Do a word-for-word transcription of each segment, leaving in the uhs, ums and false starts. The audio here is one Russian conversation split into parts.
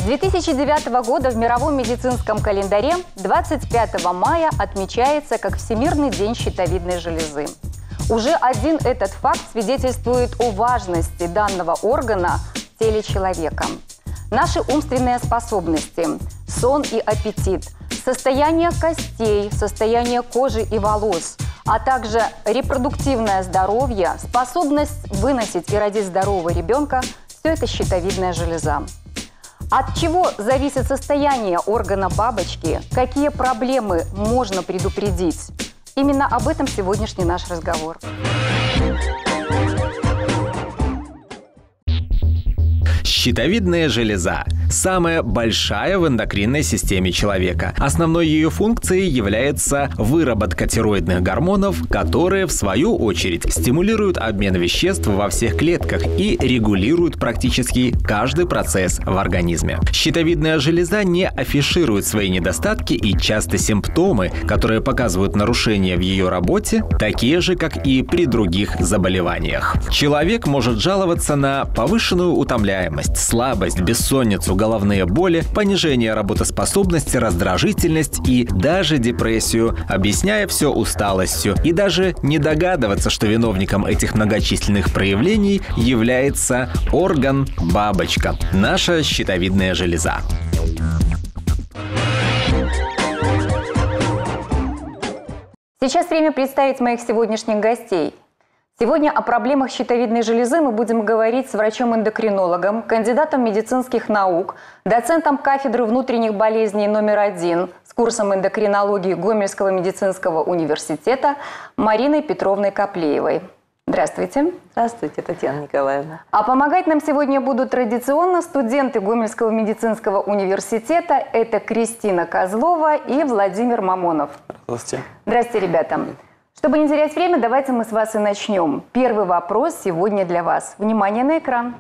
две тысячи девятого года в мировом медицинском календаре двадцать пятого мая отмечается как Всемирный день щитовидной железы. Уже один этот факт свидетельствует о важности данного органа в теле человека. Наши умственные способности, сон и аппетит, состояние костей, состояние кожи и волос, а также репродуктивное здоровье, способность выносить и родить здорового ребенка – все это щитовидная железа. От чего зависит состояние органа бабочки, какие проблемы можно предупредить? Именно об этом сегодняшний наш разговор. Щитовидная железа – самая большая в эндокринной системе человека. Основной ее функцией является выработка тироидных гормонов, которые, в свою очередь, стимулируют обмен веществ во всех клетках и регулируют практически каждый процесс в организме. Щитовидная железа не афиширует свои недостатки, и часто симптомы, которые показывают нарушения в ее работе, такие же, как и при других заболеваниях. Человек может жаловаться на повышенную утомляемость, слабость, бессонницу, головные боли, понижение работоспособности, раздражительность и даже депрессию, объясняя все усталостью, и даже не догадываться, что виновником этих многочисленных проявлений является орган бабочка, наша щитовидная железа. Сейчас время представить моих сегодняшних гостей. Сегодня о проблемах щитовидной железы мы будем говорить с врачом-эндокринологом, кандидатом медицинских наук, доцентом кафедры внутренних болезней номер один с курсом эндокринологии Гомельского медицинского университета Мариной Петровной Коплеевой. Здравствуйте. Здравствуйте, Татьяна Николаевна. А помогать нам сегодня будут традиционно студенты Гомельского медицинского университета. Это Кристина Козлова и Владимир Мамонов. Здравствуйте. Здравствуйте, ребята. Чтобы не терять время, давайте мы с вас и начнем. Первый вопрос сегодня для вас. Внимание на экран.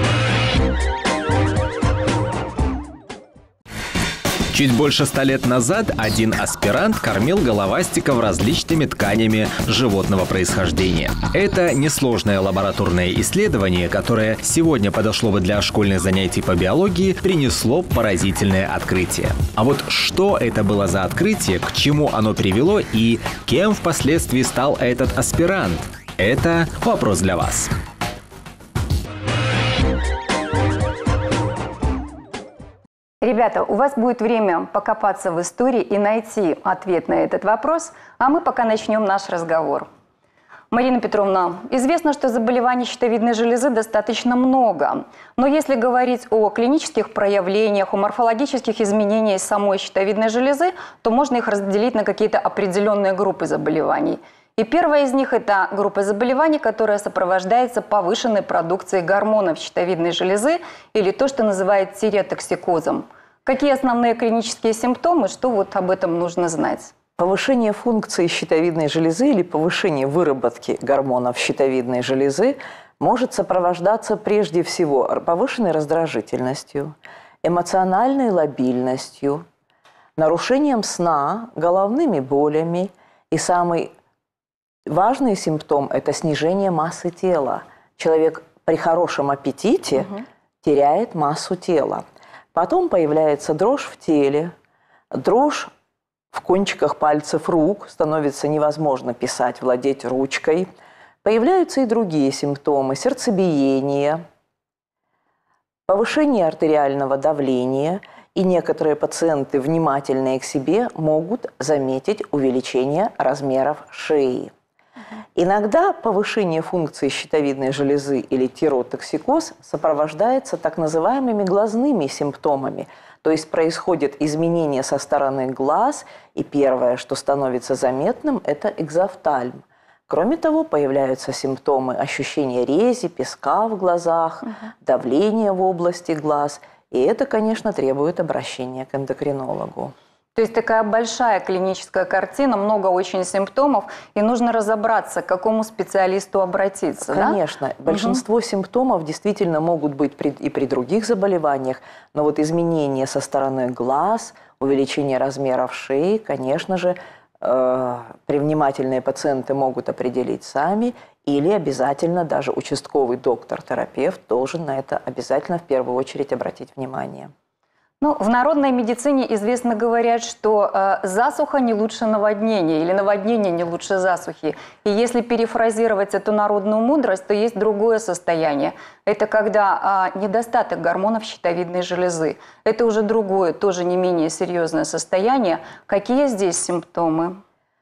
Чуть больше ста лет назад один аспирант кормил головастиков различными тканями животного происхождения. Это несложное лабораторное исследование, которое сегодня подошло бы для школьных занятий по биологии, принесло поразительное открытие. А вот что это было за открытие, к чему оно привело и кем впоследствии стал этот аспирант? Это вопрос для вас. Ребята, у вас будет время покопаться в истории и найти ответ на этот вопрос, а мы пока начнем наш разговор. Марина Петровна, известно, что заболеваний щитовидной железы достаточно много, но если говорить о клинических проявлениях, о морфологических изменениях самой щитовидной железы, то можно их разделить на какие-то определенные группы заболеваний. И первая из них – это группа заболеваний, которая сопровождается повышенной продукцией гормонов щитовидной железы или то, что называют тиреотоксикозом. Какие основные клинические симптомы, что вот об этом нужно знать? Повышение функции щитовидной железы или повышение выработки гормонов щитовидной железы может сопровождаться прежде всего повышенной раздражительностью, эмоциональной лобильностью, нарушением сна, головными болями и самый важный симптом – это снижение массы тела. Человек при хорошем аппетите угу. теряет массу тела. Потом появляется дрожь в теле, дрожь в кончиках пальцев рук, становится невозможно писать, владеть ручкой. Появляются и другие симптомы – сердцебиение, повышение артериального давления, и некоторые пациенты, внимательные к себе, могут заметить увеличение размеров шеи. Иногда повышение функции щитовидной железы или тиреотоксикоз сопровождается так называемыми глазными симптомами. То есть происходит изменение со стороны глаз, и первое, что становится заметным, это экзофтальм. Кроме того, появляются симптомы ощущения рези, песка в глазах, угу. давления в области глаз. И это, конечно, требует обращения к эндокринологу. То есть такая большая клиническая картина, много очень симптомов, и нужно разобраться, к какому специалисту обратиться. Конечно. Да? Большинство угу. симптомов действительно могут быть при, и при других заболеваниях, но вот изменения со стороны глаз, увеличение размеров шеи, конечно же, э, привнимательные пациенты могут определить сами, или обязательно даже участковый доктор-терапевт должен на это обязательно в первую очередь обратить внимание. Ну, в народной медицине известно говорят, что э, засуха не лучше наводнения или наводнение не лучше засухи. И если перефразировать эту народную мудрость, то есть другое состояние. Это когда э, недостаток гормонов щитовидной железы. Это уже другое, тоже не менее серьезное состояние. Какие здесь симптомы?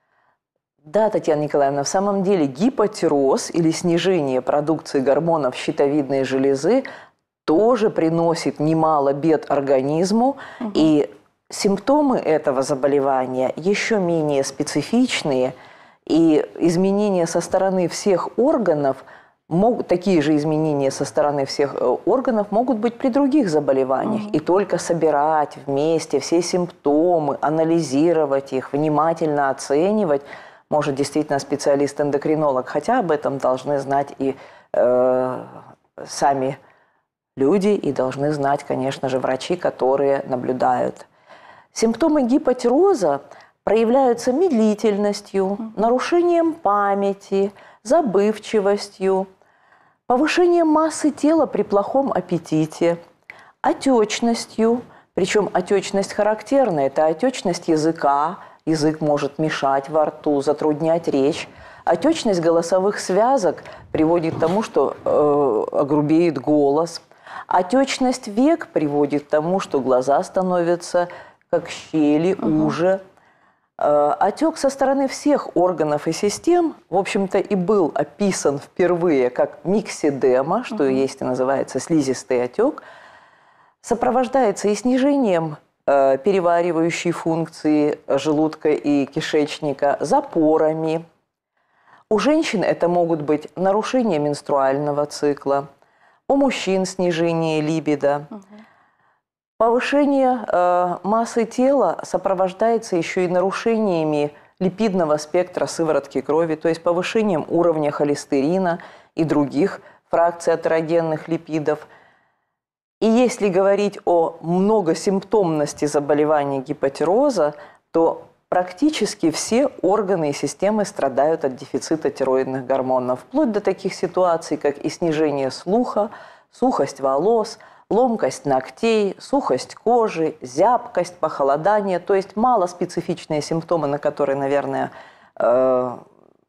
Да, Татьяна Николаевна, в самом деле гипотироз или снижение продукции гормонов щитовидной железы тоже приносит немало бед организму, угу. и симптомы этого заболевания еще менее специфичные, и изменения со стороны всех органов, могут, такие же изменения со стороны всех органов могут быть при других заболеваниях. Угу. И только собирать вместе все симптомы, анализировать их, внимательно оценивать может действительно специалист-эндокринолог, хотя об этом должны знать и э, сами люди, и должны знать, конечно же, врачи, которые наблюдают. Симптомы гипотироза проявляются медлительностью, нарушением памяти, забывчивостью, повышением массы тела при плохом аппетите, отечностью, причем отечность характерная, это отечность языка, язык может мешать во рту, затруднять речь. Отечность голосовых связок приводит к тому, что э, огрубеет голос. Отечность век приводит к тому, что глаза становятся как щели, угу. уже. Э, отек со стороны всех органов и систем, в общем-то, и был описан впервые как миксидема, что угу. есть и называется слизистый отек, сопровождается и снижением э, переваривающей функции желудка и кишечника, запорами. У женщин это могут быть нарушения менструального цикла, у мужчин снижение либидо. Угу. Повышение э, массы тела сопровождается еще и нарушениями липидного спектра сыворотки крови, то есть повышением уровня холестерина и других фракций атерогенных липидов. И если говорить о многосимптомности заболевания гипотироза, то практически все органы и системы страдают от дефицита тироидных гормонов, вплоть до таких ситуаций, как и снижение слуха, сухость волос, ломкость ногтей, сухость кожи, зябкость, похолодание. То есть малоспецифичные симптомы, на которые, наверное, э,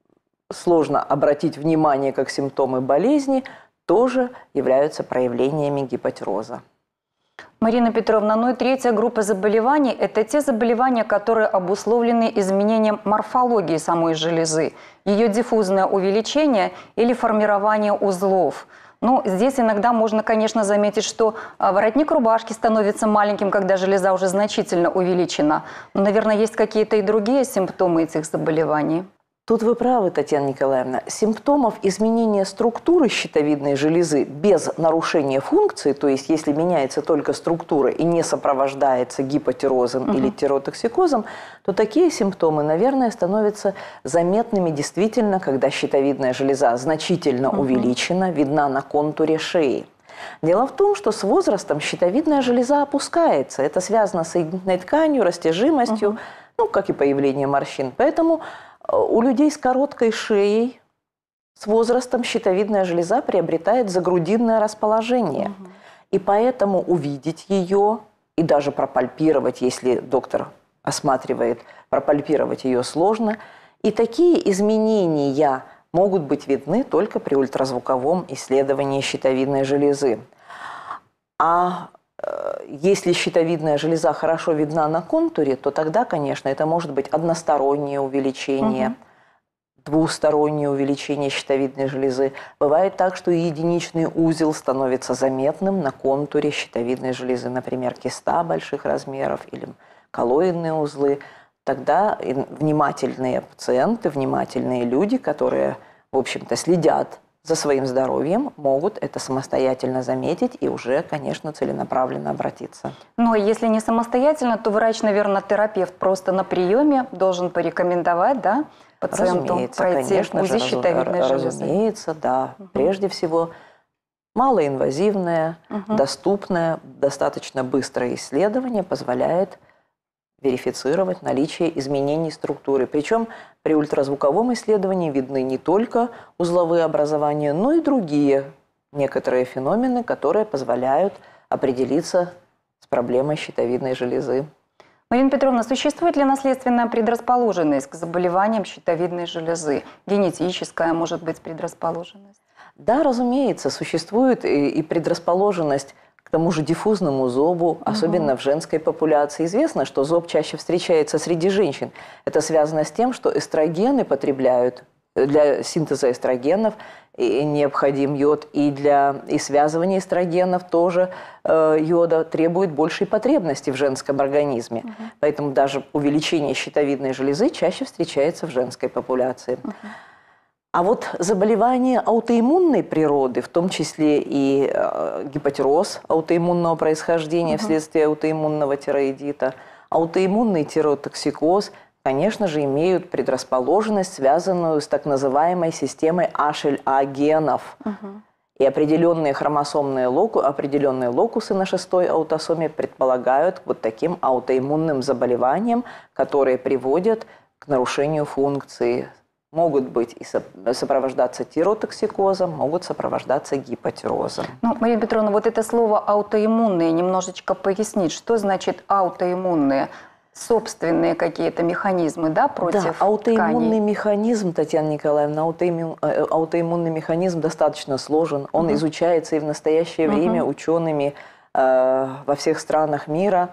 сложно обратить внимание как симптомы болезни, тоже являются проявлениями гипотироза. Марина Петровна, ну и третья группа заболеваний – это те заболевания, которые обусловлены изменением морфологии самой железы, ее диффузное увеличение или формирование узлов. Ну, здесь иногда можно, конечно, заметить, что воротник рубашки становится маленьким, когда железа уже значительно увеличена. Но, наверное, есть какие-то и другие симптомы этих заболеваний. Тут вы правы, Татьяна Николаевна. Симптомов изменения структуры щитовидной железы без нарушения функции, то есть если меняется только структура и не сопровождается гипотирозом угу. или тиротоксикозом, то такие симптомы, наверное, становятся заметными действительно, когда щитовидная железа значительно угу. увеличена, видна на контуре шеи. Дело в том, что с возрастом щитовидная железа опускается. Это связано с соединительной тканью, растяжимостью, угу. ну, как и появлением морщин. Поэтому у людей с короткой шеей с возрастом щитовидная железа приобретает загрудинное расположение. Угу. И поэтому увидеть ее и даже пропальпировать, если доктор осматривает, пропальпировать ее сложно. И такие изменения могут быть видны только при ультразвуковом исследовании щитовидной железы. А если щитовидная железа хорошо видна на контуре, то тогда, конечно, это может быть одностороннее увеличение, угу. двустороннее увеличение щитовидной железы. Бывает так, что и единичный узел становится заметным на контуре щитовидной железы, например, киста больших размеров или коллоидные узлы. Тогда внимательные пациенты, внимательные люди, которые, в общем-то, следят за своим здоровьем, могут это самостоятельно заметить и уже, конечно, целенаправленно обратиться. Но если не самостоятельно, то врач, наверное, терапевт просто на приеме должен порекомендовать, да, пациенту разумеется, пройти конечно УЗИ щитовидной железы? Разумеется, да. Угу. Прежде всего, малоинвазивное, угу. доступное, достаточно быстрое исследование позволяет верифицировать наличие изменений структуры. Причем при ультразвуковом исследовании видны не только узловые образования, но и другие некоторые феномены, которые позволяют определиться с проблемой щитовидной железы. Марина Петровна, существует ли наследственная предрасположенность к заболеваниям щитовидной железы? Генетическая, может быть, предрасположенность? Да, разумеется, существует и, и предрасположенность к тому же диффузному зобу, особенно угу. в женской популяции. Известно, что зоб чаще встречается среди женщин. Это связано с тем, что эстрогены потребляют для синтеза эстрогенов, и необходим йод, и для и связывания эстрогенов тоже э, йода требует большей потребности в женском организме. Угу. Поэтому даже увеличение щитовидной железы чаще встречается в женской популяции. Угу. А вот заболевания аутоиммунной природы, в том числе и э, гипотироз аутоиммунного происхождения угу. вследствие аутоиммунного тироидита, аутоиммунный тиреотоксикоз, конечно же, имеют предрасположенность, связанную с так называемой системой эйч эл а генов. Угу. И определенные хромосомные локу, определенные локусы на шестой аутосоме предполагают вот таким аутоиммунным заболеваниям, которые приводят к нарушению функции. Могут быть и сопровождаться тиротоксикозом, могут сопровождаться гипотирозом. Ну, Марина Петровна, вот это слово аутоиммунные немножечко пояснить. Что значит аутоиммунные? Собственные какие-то механизмы, да, против Да, аутоиммунный тканей. механизм, Татьяна Николаевна, аутоиммун, аутоиммунный механизм достаточно сложен. Он угу. изучается и в настоящее угу. время учеными э, во всех странах мира.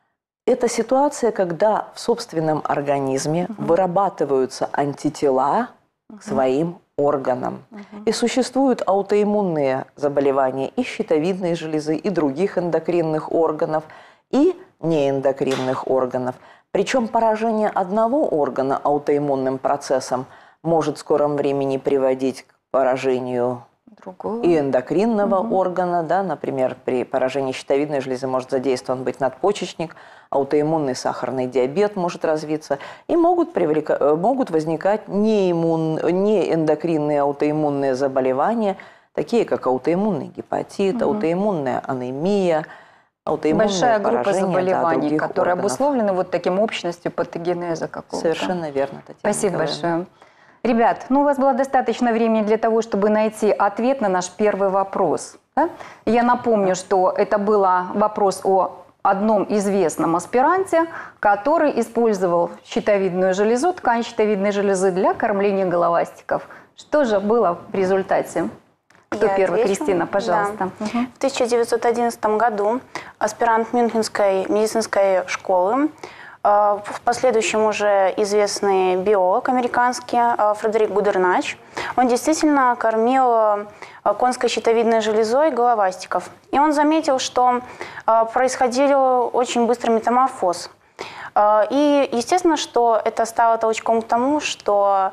Это ситуация, когда в собственном организме угу. вырабатываются антитела угу. к своим органам. Угу. И существуют аутоиммунные заболевания и щитовидной железы, и других эндокринных органов, и неэндокринных органов. Причем поражение одного органа аутоиммунным процессом может в скором времени приводить к поражению Другого. и эндокринного угу. органа. Да? Например, при поражении щитовидной железы может задействован быть надпочечник, аутоиммунный сахарный диабет может развиться. И могут, привлека... могут возникать неиммун... неэндокринные аутоиммунные заболевания, такие как аутоиммунный гепатит, угу. аутоиммунная анемия, большая группа заболеваний, да, которые органов. обусловлены вот таким общностью патогенеза какого-то. Совершенно верно, Татьяна Спасибо Николаевна. большое. Ребят, ну у вас было достаточно времени для того, чтобы найти ответ на наш первый вопрос. Да? Я напомню, что это был вопрос о одном известном аспиранте, который использовал щитовидную железу, ткань щитовидной железы для кормления головастиков. Что же было в результате? Кто Я первый? отвечу. Кристина, пожалуйста. Да. Угу. В тысяча девятьсот одиннадцатом году аспирант Мюнхенской медицинской школы, в последующем уже известный биолог американский Фредерик Гудернач, он действительно кормил конской щитовидной железой головастиков. И он заметил, что происходил очень быстрый метаморфоз. И естественно, что это стало толчком к тому, что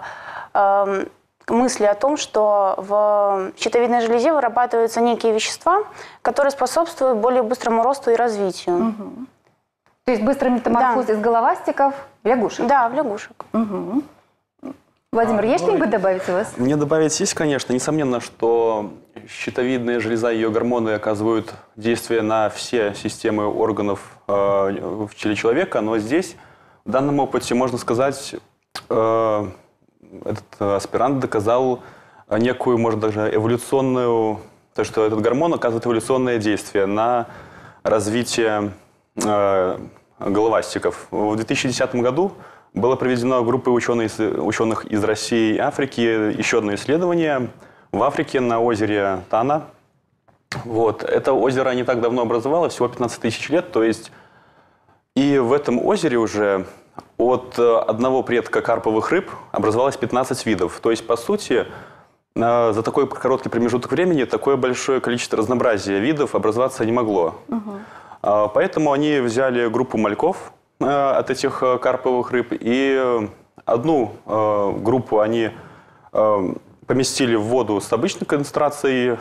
мысли о том, что в щитовидной железе вырабатываются некие вещества, которые способствуют более быстрому росту и развитию. Угу. То есть быстрый метаморфоз да. из головастиков в лягушек? Да, в лягушек. Угу. Владимир, а, есть ну, что-нибудь добавить у вас? Мне добавить есть, конечно. Несомненно, что щитовидная железа и ее гормоны оказывают действие на все системы органов э, в теле человека, но здесь, в данном опыте, можно сказать, э, этот аспирант доказал некую, может, даже эволюционную, то, что этот гормон оказывает эволюционное действие на развитие э, головастиков. В две тысячи десятом году было проведено группой ученых, ученых из России и Африки еще одно исследование в Африке на озере Тана. Вот. Это озеро не так давно образовалось, всего пятнадцать тысяч лет, то есть и в этом озере уже от одного предка карповых рыб образовалось пятнадцать видов. То есть, по сути, за такой короткий промежуток времени такое большое количество разнообразия видов образоваться не могло. Угу. Поэтому они взяли группу мальков от этих карповых рыб, и одну группу они поместили в воду с обычной концентрацией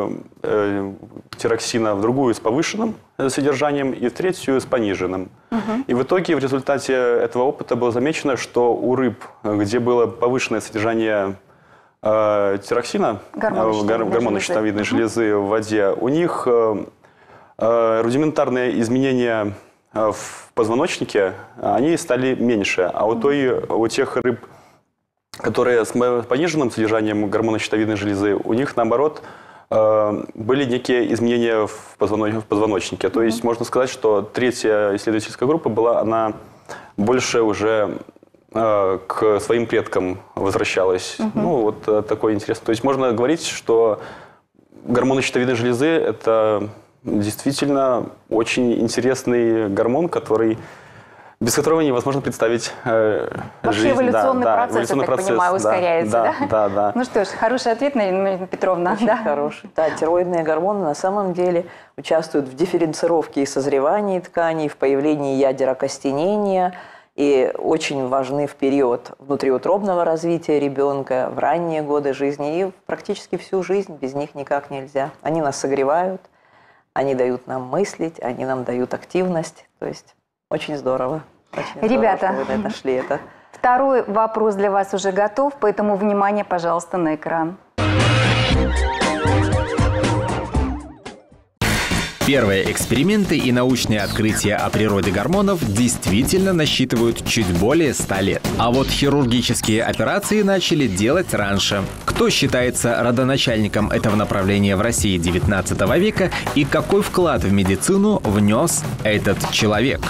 тироксина, в другую с повышенным содержанием и в третью с пониженным. Угу. И в итоге в результате этого опыта было замечено, что у рыб, где было повышенное содержание э, тироксина, гормона щитовидной, гормона щитовидной железы в воде, у них э, э, рудиментарные изменения в позвоночнике, они стали меньше. А у, той, у тех рыб, которые с пониженным содержанием гормона щитовидной железы, у них наоборот э, были некие изменения в, позвоно... в позвоночнике. То есть можно сказать, что третья исследовательская группа была, она больше уже э, к своим предкам возвращалась. Uh-huh. Ну, вот э, такой интересный. То есть можно говорить, что гормоны щитовидной железы – это действительно очень интересный гормон, который, без которого невозможно представить э, Вообще жизнь. эволюционный да, процесс, да, эволюционный я так процесс, понимаю, да, ускоряется, да? Да, да, да. Ну что ж, хороший ответ, Марина Петровна. Очень да? хороший. Да, тироидные гормоны на самом деле участвуют в дифференцировке и созревании тканей, в появлении ядер окостенения и очень важны в период внутриутробного развития ребенка, в ранние годы жизни и практически всю жизнь без них никак нельзя. Они нас согревают, они дают нам мыслить, они нам дают активность. То есть очень здорово. Очень Ребята, здорово, что вы нашли это. Второй вопрос для вас уже готов, поэтому внимание, пожалуйста, на экран. Первые эксперименты и научные открытия о природе гормонов действительно насчитывают чуть более ста лет. А вот хирургические операции начали делать раньше. Кто считается родоначальником этого направления в России девятнадцатого века и какой вклад в медицину внес этот человек?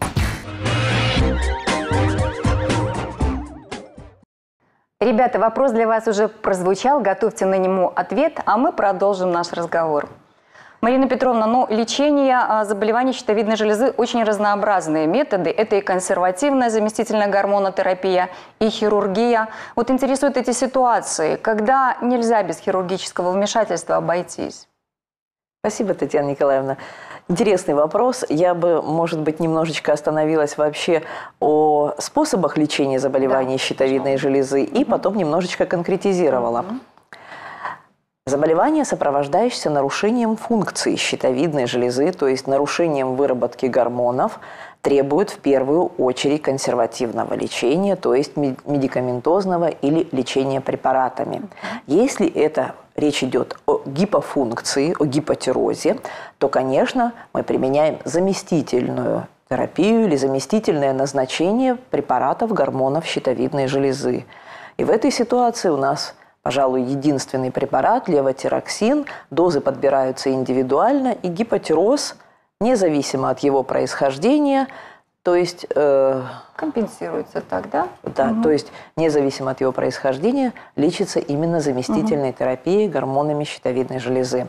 Ребята, вопрос для вас уже прозвучал, готовьте на него ответ, а мы продолжим наш разговор. Марина Петровна, ну, лечение а, заболеваний щитовидной железы очень разнообразные методы. Это и консервативная заместительная гормонотерапия, и хирургия. Вот интересуют эти ситуации, когда нельзя без хирургического вмешательства обойтись. Спасибо, Татьяна Николаевна. Интересный вопрос. Я бы, может быть, немножечко остановилась вообще о способах лечения заболеваний да, щитовидной железы и потом немножечко конкретизировала. Заболевание, сопровождающееся нарушением функции щитовидной железы, то есть нарушением выработки гормонов, требует в первую очередь консервативного лечения, то есть медикаментозного или лечения препаратами. Если это речь идет о гипофункции, о гипотирозе, то, конечно, мы применяем заместительную терапию или заместительное назначение препаратов гормонов щитовидной железы. И в этой ситуации у нас, пожалуй, единственный препарат – левотироксин. Дозы подбираются индивидуально, и гипотироз, независимо от его происхождения, то есть… Э, компенсируется тогда? Да, угу. То есть независимо от его происхождения лечится именно заместительной угу. терапией гормонами щитовидной железы.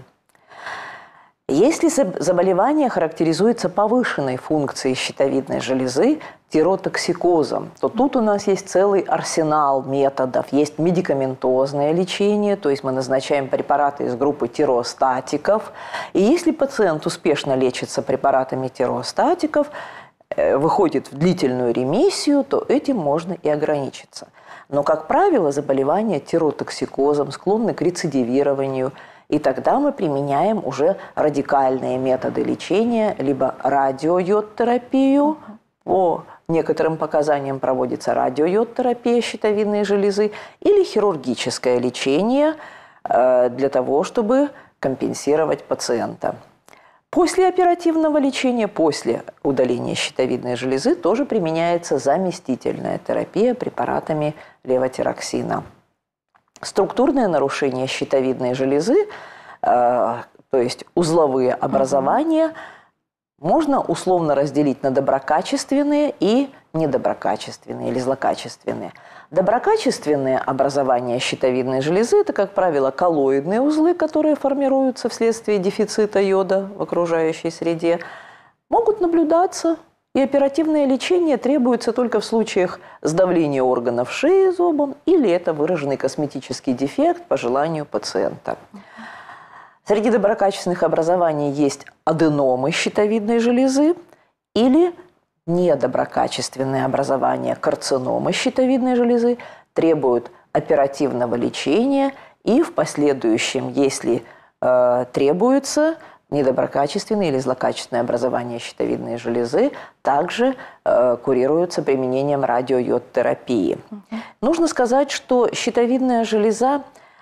Если заболевание характеризуется повышенной функцией щитовидной железы, тиротоксикозом, то тут у нас есть целый арсенал методов. Есть медикаментозное лечение, то есть мы назначаем препараты из группы тиростатиков. И если пациент успешно лечится препаратами тиростатиков, выходит в длительную ремиссию, то этим можно и ограничиться. Но, как правило, заболевания тиротоксикозом склонны к рецидивированию, и тогда мы применяем уже радикальные методы лечения, либо радиойодтерапию, по некоторым показаниям проводится радиойодтерапия щитовидной железы, или хирургическое лечение для того, чтобы компенсировать пациента. После оперативного лечения, после удаления щитовидной железы тоже применяется заместительная терапия препаратами левотироксина. Структурное нарушение щитовидной железы, э, то есть узловые образования, угу. можно условно разделить на доброкачественные и недоброкачественные или злокачественные. Доброкачественные образования щитовидной железы – это, как правило, коллоидные узлы, которые формируются вследствие дефицита йода в окружающей среде, могут наблюдаться, и оперативное лечение требуется только в случаях сдавления органов шеи зобом или это выраженный косметический дефект по желанию пациента. Среди доброкачественных образований есть аденомы щитовидной железы или недоброкачественные образования, карциномы щитовидной железы, требуют оперативного лечения и в последующем, если э, требуется недоброкачественные или злокачественные образования щитовидной железы, также э, курируются применением радиойодтерапии. Uh-huh. Нужно сказать, что щитовидная железа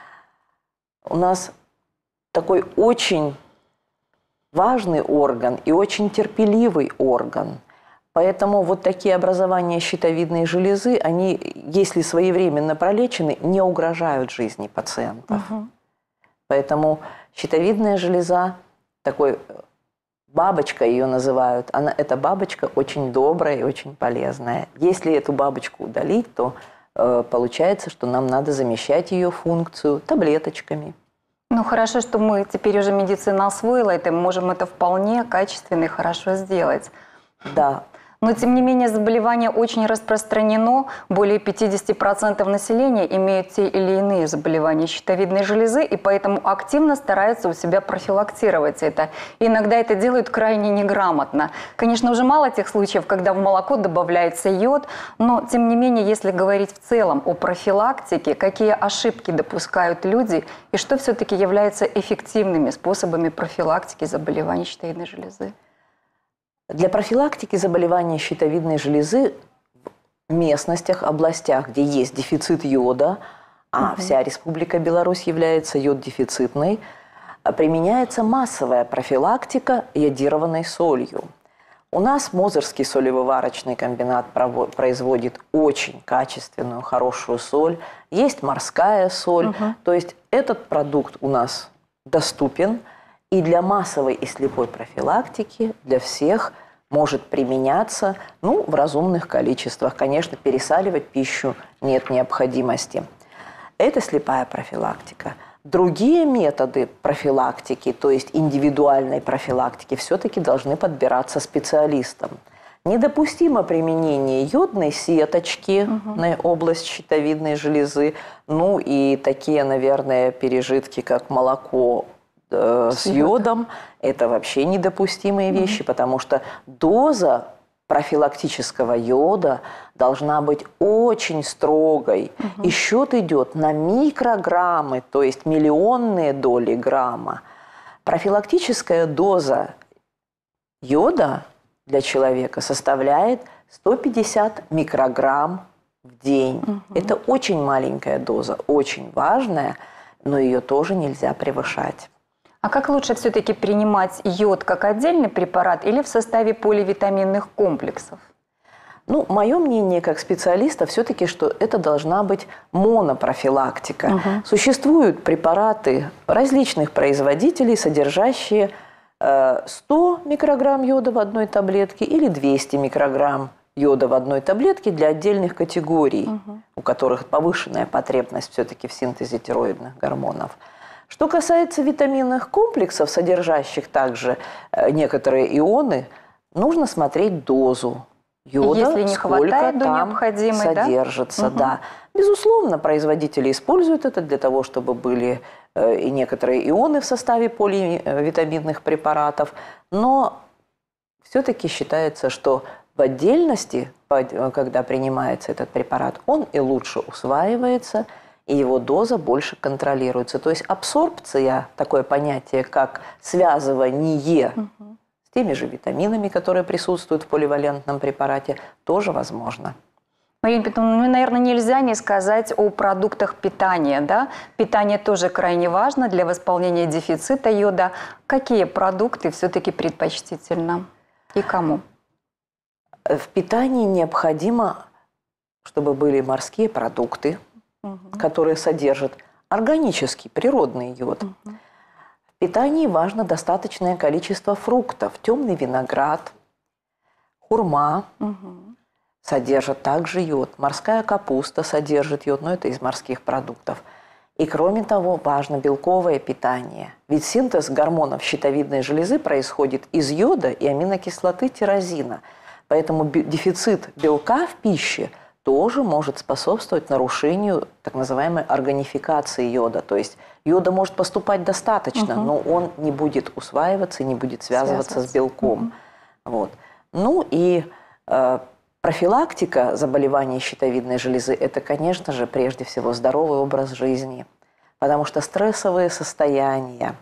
у нас такой очень важный орган и очень терпеливый орган. Поэтому вот такие образования щитовидной железы, они, если своевременно пролечены, не угрожают жизни пациентов. Угу. Поэтому щитовидная железа, такой бабочка ее называют, она, эта бабочка очень добрая и очень полезная. Если эту бабочку удалить, то э, получается, что нам надо замещать ее функцию таблеточками. Ну, хорошо, что мы теперь уже медицина освоила это, мы можем это вполне качественно и хорошо сделать. Да. Но, тем не менее, заболевание очень распространено. Более пятидесяти процентов населения имеют те или иные заболевания щитовидной железы, и поэтому активно стараются у себя профилактировать это. И иногда это делают крайне неграмотно. Конечно, уже мало тех случаев, когда в молоко добавляется йод, но, тем не менее, если говорить в целом о профилактике, какие ошибки допускают люди, и что все-таки является эффективными способами профилактики заболеваний щитовидной железы? Для профилактики заболеваний щитовидной железы в местностях, областях, где есть дефицит йода, а угу. вся Республика Беларусь является йод-дефицитной, применяется массовая профилактика йодированной солью. У нас Мозырский солевыварочный комбинат производит очень качественную, хорошую соль. Есть морская соль. Угу. То есть этот продукт у нас доступен. И для массовой и слепой профилактики для всех может применяться ну, в разумных количествах. Конечно, пересаливать пищу нет необходимости. Это слепая профилактика. Другие методы профилактики, то есть индивидуальной профилактики, все-таки должны подбираться специалистам. Недопустимо применение йодной сеточки угу. на область щитовидной железы, ну и такие, наверное, пережитки, как молоко с йодом, это вообще недопустимые вещи, mm-hmm. потому что доза профилактического йода должна быть очень строгой. Mm-hmm. И счет идет на микрограммы, то есть миллионные доли грамма. Профилактическая доза йода для человека составляет сто пятьдесят микрограмм в день. Mm-hmm. Это очень маленькая доза, очень важная, но ее тоже нельзя превышать. А как лучше все-таки принимать йод как отдельный препарат или в составе поливитаминных комплексов? Ну, мое мнение как специалиста все-таки, что это должна быть монопрофилактика. Угу. Существуют препараты различных производителей, содержащие э, сто микрограмм йода в одной таблетке или двести микрограмм йода в одной таблетке для отдельных категорий, угу. у которых повышенная потребность все-таки в синтезе тироидных гормонов. Что касается витаминных комплексов, содержащих также некоторые ионы, нужно смотреть дозу йода, если не сколько хватает до там необходимой, содержится. Да? Да. Безусловно, производители используют это для того, чтобы были э, и некоторые ионы в составе поливитаминных препаратов, но все-таки считается, что в отдельности, когда принимается этот препарат, он и лучше усваивается, и его доза больше контролируется. То есть абсорбция, такое понятие, как связывание угу. с теми же витаминами, которые присутствуют в поливалентном препарате, тоже возможно. Марина Петровна, ну, наверное, нельзя не сказать о продуктах питания. Да? Питание тоже крайне важно для восполнения дефицита йода. Какие продукты все-таки предпочтительно и кому? В питании необходимо, чтобы были морские продукты, угу. которые содержат органический, природный йод. Угу. В питании важно достаточное количество фруктов. Темный виноград, хурма угу. содержат также йод. Морская капуста содержит йод, но это из морских продуктов. И кроме того, важно белковое питание. Ведь синтез гормонов щитовидной железы происходит из йода и аминокислоты тирозина. Поэтому дефицит белка в пище тоже может способствовать нарушению так называемой органификации йода. То есть йода может поступать достаточно, угу. но он не будет усваиваться, не будет связываться, связываться. с белком. Угу. Вот. Ну и э, профилактика заболеваний щитовидной железы – это, конечно же, прежде всего здоровый образ жизни. Потому что стрессовые состояния,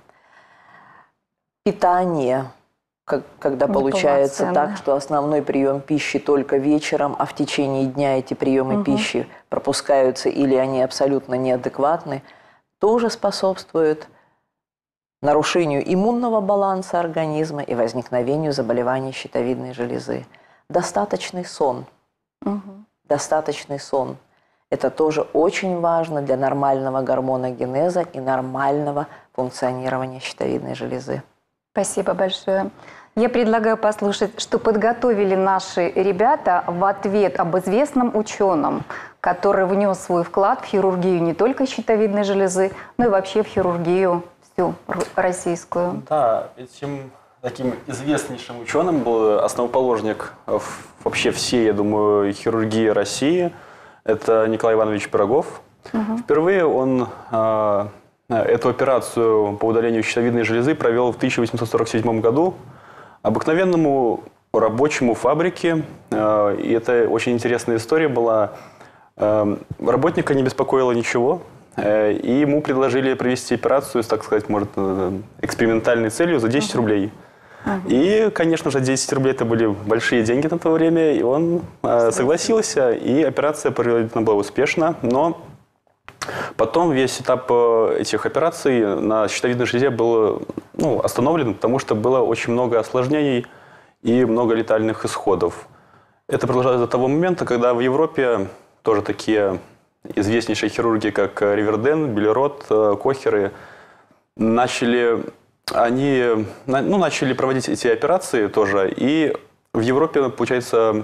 питание – когда получается так, что основной прием пищи только вечером, а в течение дня эти приемы угу. пищи пропускаются или они абсолютно неадекватны, тоже способствует нарушению иммунного баланса организма и возникновению заболеваний щитовидной железы. Достаточный сон. Угу. Достаточный сон. Это тоже очень важно для нормального гормоногенеза и нормального функционирования щитовидной железы. Спасибо большое. Я предлагаю послушать, что подготовили наши ребята в ответ об известном ученом, который внес свой вклад в хирургию не только щитовидной железы, но и вообще в хирургию всю российскую. Да, этим таким известнейшим ученым был основоположник вообще всей, я думаю, хирургии России. Это Николай Иванович Пирогов. Угу. Впервые он э, эту операцию по удалению щитовидной железы провел в тысяча восемьсот сорок седьмом году обыкновенному рабочему фабрике. Э, и это очень интересная история была. Э, работника не беспокоило ничего. Э, и ему предложили провести операцию с, так сказать, может, экспериментальной целью за десять рублей. Uh-huh. И, конечно же, десять рублей это были большие деньги на то время, и он э, согласился, и операция проведена была успешно, но потом весь этап этих операций на щитовидной железе был ну, остановлен, потому что было очень много осложнений и много летальных исходов. Это продолжалось до того момента, когда в Европе тоже такие известнейшие хирурги, как Риверден, Белерот, Кохеры, начали... Они ну, начали проводить эти операции тоже, и в Европе, получается,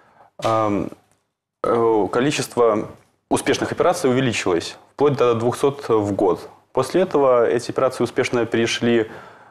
количество успешных операций увеличилось, вплоть до двухсот в год. После этого эти операции успешно перешли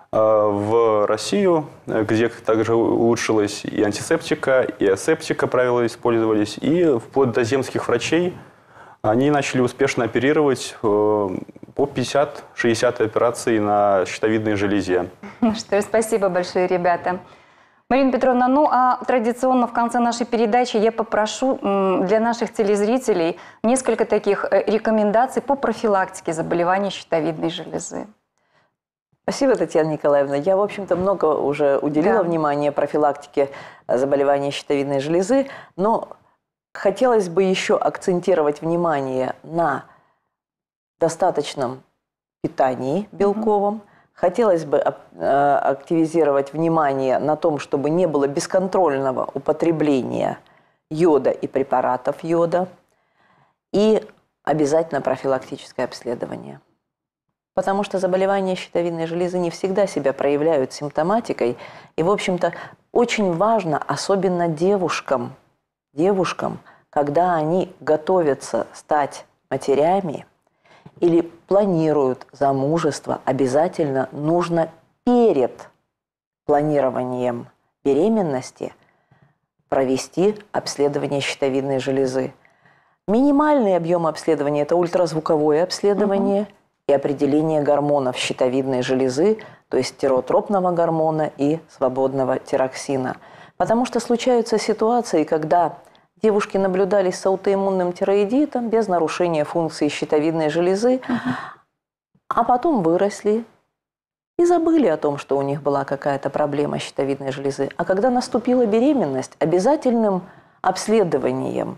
в Россию, где также улучшилась и антисептика, и асептика, правила использовались, и вплоть до земских врачей они начали успешно оперировать по пятьдесят-шестьдесят операций на щитовидной железе. Что ж, спасибо большое, ребята. Марина Петровна, ну а традиционно в конце нашей передачи я попрошу для наших телезрителей несколько таких рекомендаций по профилактике заболеваний щитовидной железы. Спасибо, Татьяна Николаевна. Я, в общем-то, много уже уделила да. внимания профилактике заболеваний щитовидной железы, но хотелось бы еще акцентировать внимание на достаточном питании белковом. Mm-hmm. Хотелось бы э, активизировать внимание на том, чтобы не было бесконтрольного употребления йода и препаратов йода. И обязательно профилактическое обследование. Потому что заболевания щитовидной железы не всегда себя проявляют симптоматикой. И, в общем-то, очень важно, особенно девушкам, девушкам, когда они готовятся стать матерями или планируют замужество, обязательно нужно перед планированием беременности провести обследование щитовидной железы. Минимальный объем обследования – это ультразвуковое обследование угу. и определение гормонов щитовидной железы, то есть тиреотропного гормона и свободного тироксина. Потому что случаются ситуации, когда девушки наблюдались с аутоиммунным тироидитом без нарушения функции щитовидной железы, uh-huh. а потом выросли и забыли о том, что у них была какая-то проблема щитовидной железы. А когда наступила беременность, обязательным обследованием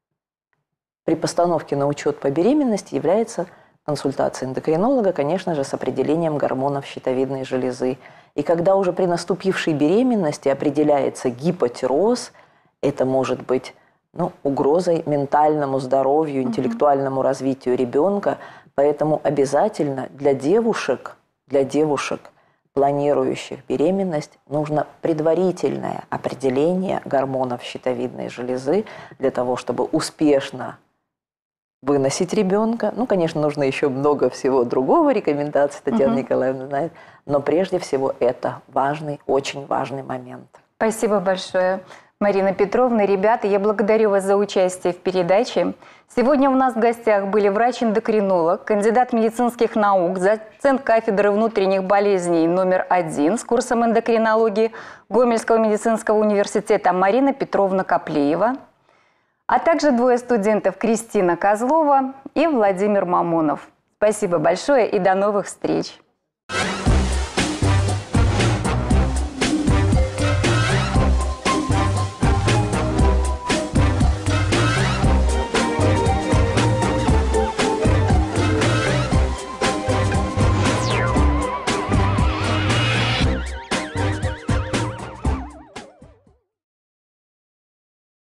при постановке на учет по беременности является консультация эндокринолога, конечно же, с определением гормонов щитовидной железы. И когда уже при наступившей беременности определяется гипотироз, это может быть ну, угрозой ментальному здоровью, интеллектуальному развитию ребенка. Поэтому обязательно для девушек, для девушек, планирующих беременность, нужно предварительное определение гормонов щитовидной железы для того, чтобы успешно выносить ребенка. Ну, конечно, нужно еще много всего другого, рекомендаций Татьяна угу. Николаевна знает, но прежде всего это важный, очень важный момент. Спасибо большое, Марина Петровна. Ребята, я благодарю вас за участие в передаче. Сегодня у нас в гостях были врач-эндокринолог, кандидат медицинских наук, доцент кафедры внутренних болезней номер один с курсом эндокринологии Гомельского медицинского университета Марина Петровна Коплеева, а также двое студентов Кристина Козлова и Владимир Мамонов. Спасибо большое и до новых встреч!